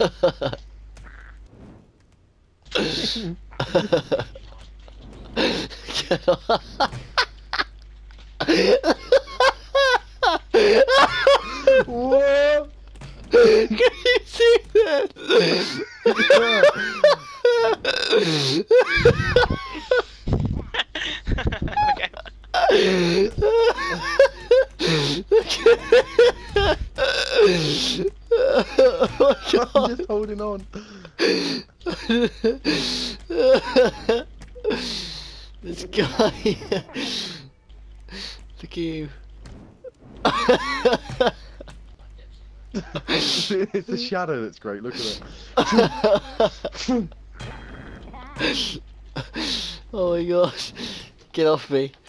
Get off. Whoa! Can you see that? Oh my God. I'm just holding on. This guy. Look at you. It's the shadow that's great, look at it. Oh my gosh. Get off me.